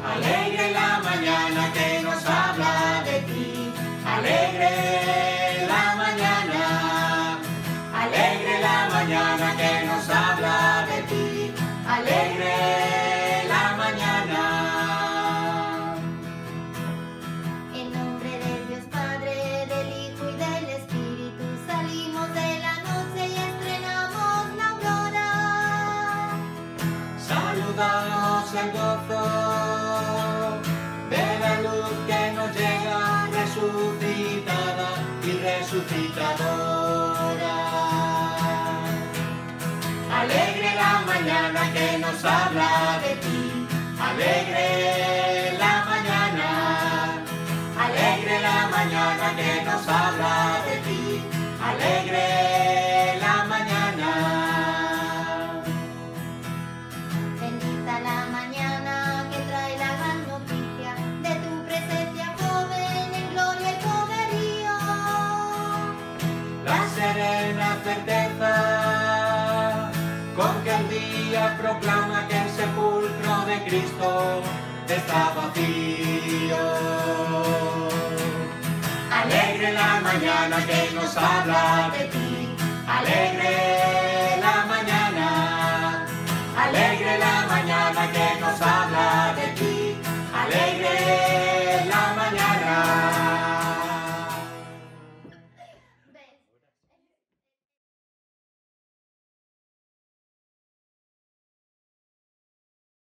Alegre la mañana que nos habla de ti. Alegre la mañana. Alegre la mañana que nos habla de ti. Alegre la mañana. En nombre del Dios Padre, del Hijo y del Espíritu, salimos de la noche y estrenamos la aurora. Saludamos el gozo de la luz que nos llega resucitada y resucitadora. Alegre la mañana que nos habla de ti. Alegre la mañana. Alegre la mañana que nos habla de ti. Alegre la mañana. Bendita la mañana que trae la gran noticia de tu presencia, joven en gloria y poderío. La serena certeza con que el día proclama que el sepulcro de Cristo está vacío. Alegre la mañana que nos habla de ti. Alegre la mañana. Alegre la mañana que nos habla